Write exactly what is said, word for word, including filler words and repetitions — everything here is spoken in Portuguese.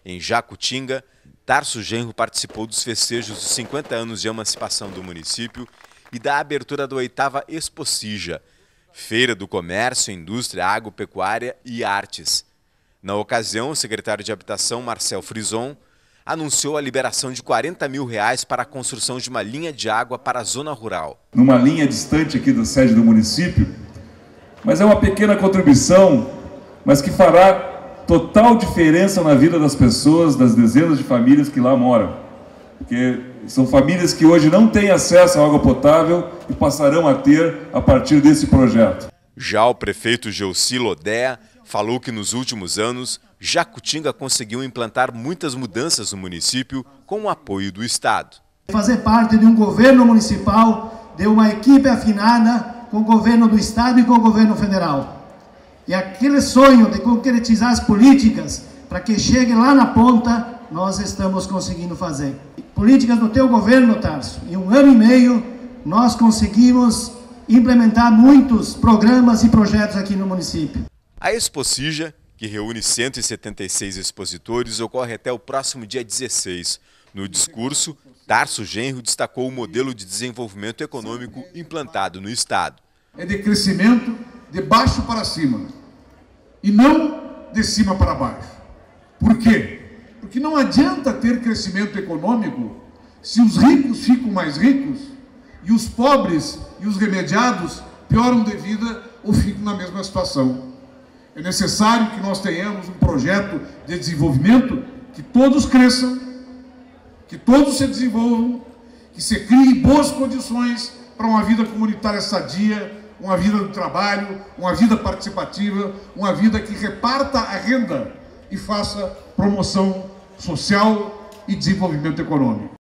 Em Jacutinga, Tarso Genro participou dos festejos dos cinquenta anos de emancipação do município e da abertura da oitava Expocija, Feira do Comércio, Indústria, Agropecuária e Artes. Na ocasião, o secretário de Habitação, Marcel Frison, anunciou a liberação de quarenta mil reais para a construção de uma linha de água para a zona rural. Numa linha distante aqui da sede do município, mas é uma pequena contribuição, mas que fará total diferença na vida das pessoas, das dezenas de famílias que lá moram. Porque são famílias que hoje não têm acesso à água potável e passarão a ter a partir desse projeto. Já o prefeito Gelsi Lodéa falou que nos últimos anos, Jacutinga conseguiu implantar muitas mudanças no município com o apoio do Estado. Fazer parte de um governo municipal, de uma equipe afinada com o governo do Estado e com o governo federal. E aquele sonho de concretizar as políticas para que chegue lá na ponta, nós estamos conseguindo fazer. Políticas no teu governo, Tarso. Em um ano e meio, nós conseguimos implementar muitos programas e projetos aqui no município. A Expocija, que reúne cento e setenta e seis expositores, ocorre até o próximo dia dezesseis. No discurso, Tarso Genro destacou o modelo de desenvolvimento econômico implantado no Estado. É de crescimento de baixo para cima e não de cima para baixo. Por quê? Porque não adianta ter crescimento econômico se os ricos ficam mais ricos e os pobres e os remediados pioram de vida ou ficam na mesma situação. É necessário que nós tenhamos um projeto de desenvolvimento que todos cresçam, que todos se desenvolvam, que se criem boas condições para uma vida comunitária sadia, uma vida do trabalho, uma vida participativa, uma vida que reparta a renda e faça promoção social e desenvolvimento econômico.